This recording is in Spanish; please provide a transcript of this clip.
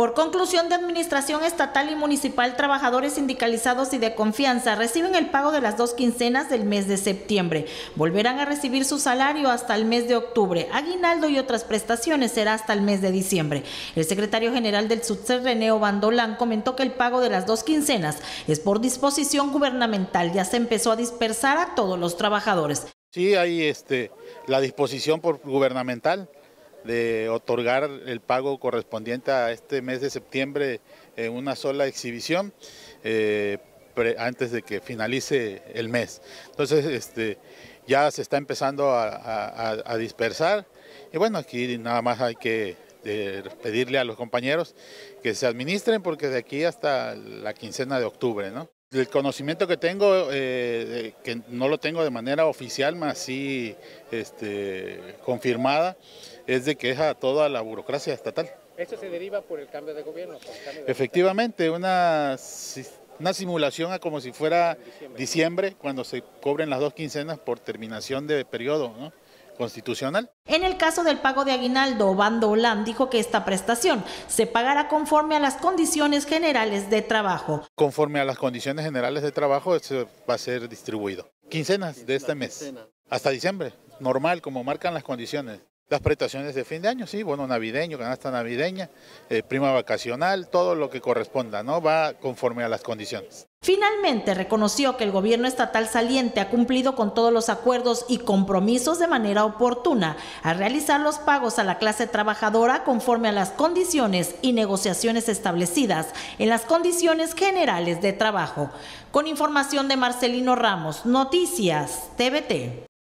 Por conclusión de Administración Estatal y Municipal, trabajadores sindicalizados y de confianza reciben el pago de las 2 quincenas del mes de septiembre. Volverán a recibir su salario hasta el mes de octubre. Aguinaldo y otras prestaciones será hasta el mes de diciembre. El secretario general del SUTCER, René Obando-Olán, comentó que el pago de las 2 quincenas es por disposición gubernamental. Ya se empezó a dispersar a todos los trabajadores. Sí, hay la disposición gubernamental de otorgar el pago correspondiente a este mes de septiembre en una sola exhibición antes de que finalice el mes. Entonces ya se está empezando a dispersar y bueno, aquí nada más hay que pedirle a los compañeros que se administren porque de aquí hasta la quincena de octubre, ¿no? El conocimiento que tengo, que no lo tengo de manera oficial, más sí confirmada, es de que es a toda la burocracia estatal. ¿Esto se deriva por el cambio de gobierno? Efectivamente, una simulación a como si fuera diciembre, cuando se cobren las 2 quincenas por terminación de periodo, ¿no?, constitucional. En el caso del pago de aguinaldo, Obando-Olán dijo que esta prestación se pagará conforme a las condiciones generales de trabajo. Conforme a las condiciones generales de trabajo, eso va a ser distribuido. Quincenas de este mes, hasta diciembre, normal, como marcan las condiciones. Las prestaciones de fin de año, sí, bono navideño, canasta navideña, prima vacacional, todo lo que corresponda, ¿no? Va conforme a las condiciones. Finalmente, reconoció que el gobierno estatal saliente ha cumplido con todos los acuerdos y compromisos de manera oportuna al realizar los pagos a la clase trabajadora conforme a las condiciones y negociaciones establecidas en las condiciones generales de trabajo. Con información de Marcelino Ramos, Noticias TVT.